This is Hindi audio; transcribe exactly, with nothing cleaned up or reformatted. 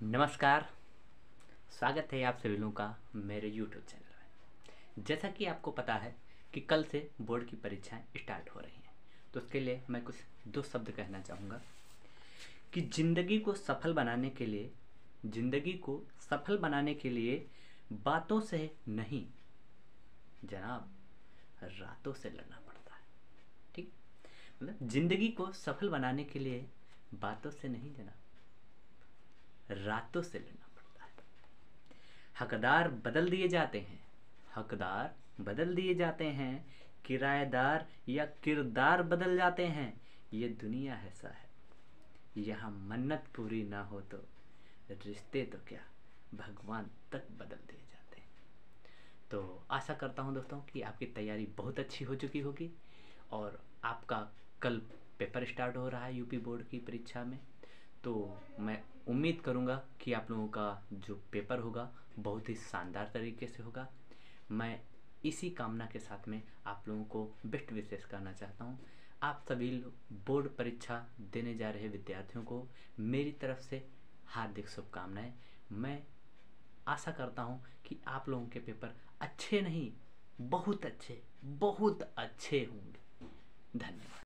नमस्कार। स्वागत है आप सभी लोगों का मेरे यूट्यूब चैनल में। जैसा कि आपको पता है कि कल से बोर्ड की परीक्षाएं स्टार्ट हो रही हैं, तो उसके लिए मैं कुछ दो शब्द कहना चाहूँगा कि ज़िंदगी को सफल बनाने के लिए ज़िंदगी को सफल बनाने के लिए बातों से नहीं जनाब, रातों से लड़ना पड़ता है। ठीक, मतलब ज़िंदगी को सफल बनाने के लिए बातों से नहीं जनाब, रातों से लड़ना पड़ता है। हकदार बदल दिए जाते हैं हकदार बदल दिए जाते हैं किराएदार या किरदार बदल जाते हैं। ये दुनिया ऐसा है, यहाँ मन्नत पूरी ना हो तो रिश्ते तो क्या भगवान तक बदल दिए जाते हैं। तो आशा करता हूँ दोस्तों कि आपकी तैयारी बहुत अच्छी हो चुकी होगी और आपका कल पेपर स्टार्ट हो रहा है यूपी बोर्ड की परीक्षा में। तो मैं उम्मीद करूँगा कि आप लोगों का जो पेपर होगा बहुत ही शानदार तरीके से होगा। मैं इसी कामना के साथ में आप लोगों को बेस्ट विशेष करना चाहता हूँ। आप सभी बोर्ड परीक्षा देने जा रहे विद्यार्थियों को मेरी तरफ से हार्दिक शुभकामनाएं। मैं आशा करता हूँ कि आप लोगों के पेपर अच्छे नहीं, बहुत अच्छे बहुत अच्छे होंगे। धन्यवाद।